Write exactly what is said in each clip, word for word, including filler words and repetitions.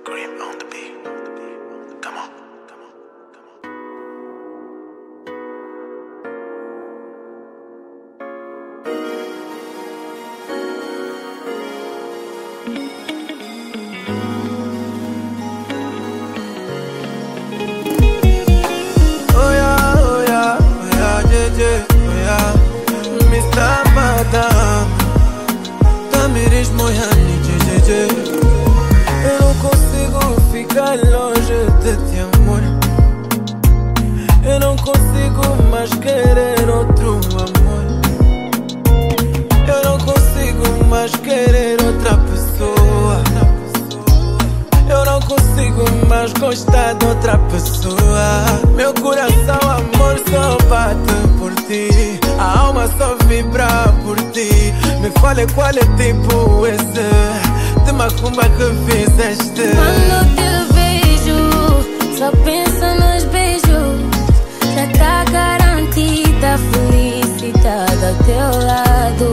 Grip on the beat. Come on. Oh yeah, oh yeah, oh yeah, J J, oh yeah. mister Madame, Tamiris Moyani, J J J. Eu não consigo ficar longe de ti, amor. Eu não consigo mais querer outro amor. Eu não consigo mais querer outra pessoa. Eu não consigo mais gostar de outra pessoa. Meu coração, amor, só bate por ti. A alma só vibra por ti. Me fale qual é tipo esse de macumba que fizeste. Quando te vejo, só penso nos beijos. Já tá garantida a felicidade ao teu lado.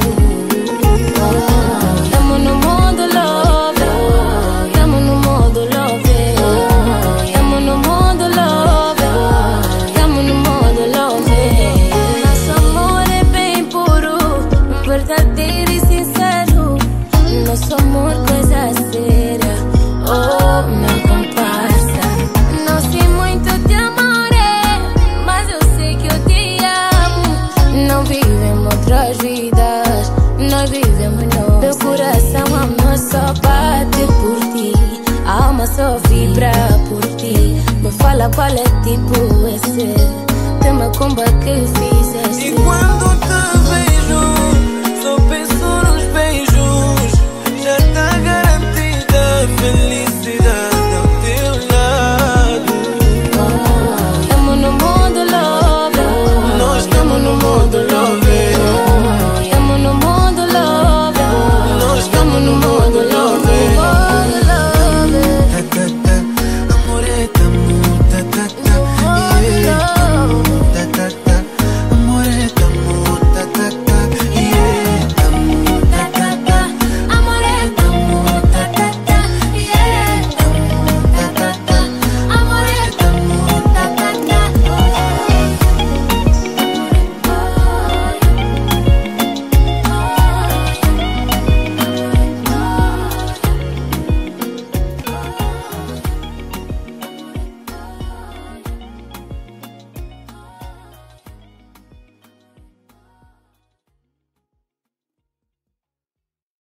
Tamo no modo love, tamo no modo love, tamo no modo love, tamo no modo love. Nosso amor é bem puro, verdadeiro e sincero. Nosso amor coisa séria, oh meu comparsa. Não sei muito de amor, é, mas eu sei que eu te amo. Não vivemos outras vidas, nós vivemos nossa. Meu coração, amor, só bate por ti. A alma só vibra por ti. Me fala qual é tipo esse tema comba que fizeste. E quando te vejo